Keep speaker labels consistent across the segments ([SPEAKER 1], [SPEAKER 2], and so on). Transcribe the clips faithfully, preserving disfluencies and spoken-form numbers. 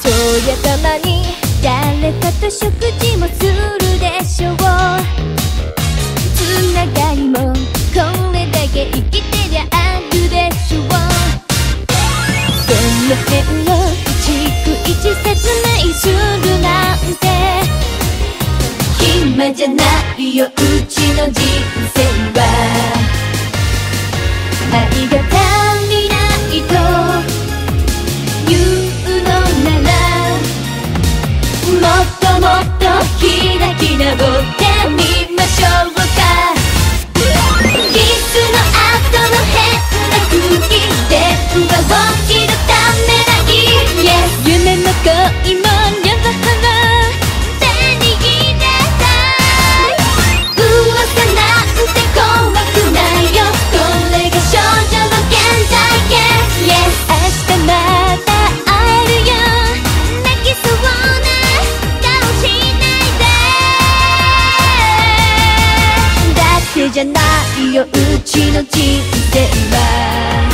[SPEAKER 1] そりゃたまに誰かと食事もするでしょう。つながりもこれだけ生きてりゃあるでしょう。その辺を逐一説明するなんて暇じゃないよ、うちの人生は。愛が足りないと言うのなら、もっともっと開き直ってみましょうか。キスの後の変な空気、電話を切るためらい、yes、 夢も恋も両方手に入れたい。噂なんて怖くないよ、これが少女の現在形、yes、 明日また会えるよ、泣きそうな顔しないで。だってじゃないよ、うちの人生は。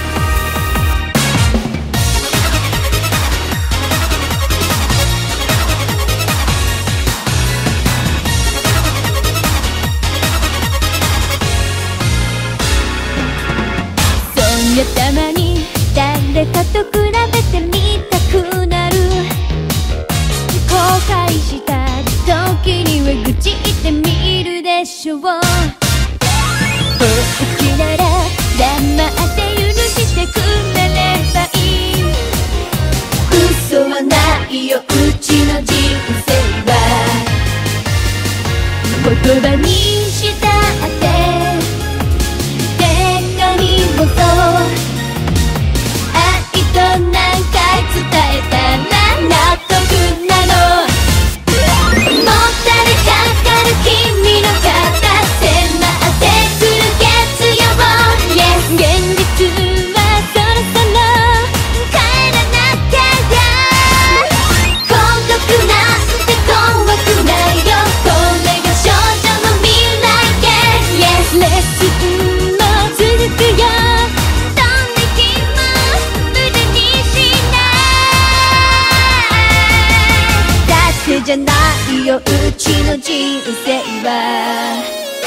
[SPEAKER 1] そりゃたまに誰かと比べてみたくなる。後悔した時には愚痴ってみるでしょう。本気なら黙って許してくれればいい。嘘はないよ、うちの人生は。言葉にしたって手紙もそう、愛と何回伝えたら納得なの。もたれかかる君の肩、迫ってくる月曜、yes、 現実はそろそろ帰らなきゃや。孤独なんて怖くないよ、これが少女の未来形、yes、 レッスンも続くよ、どんな日も無駄にしない。だってじゃないよ、うちの人生は。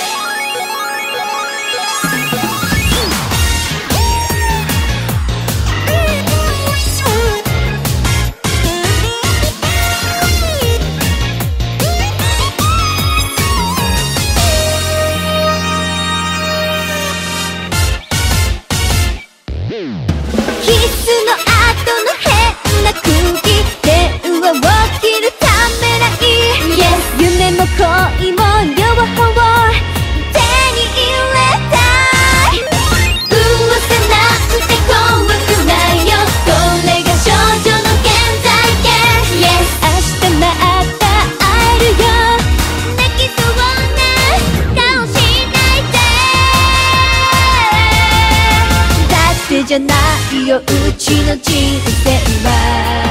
[SPEAKER 1] キスの後の変な空気、電話を切るためらい、yes、 夢も恋も両方手に入れたい。噂なんて怖くないよ、これが少女の現在形、yes、 明日また会えるよ、泣きそうな顔しないで。だってじゃないよ、うちの人生は。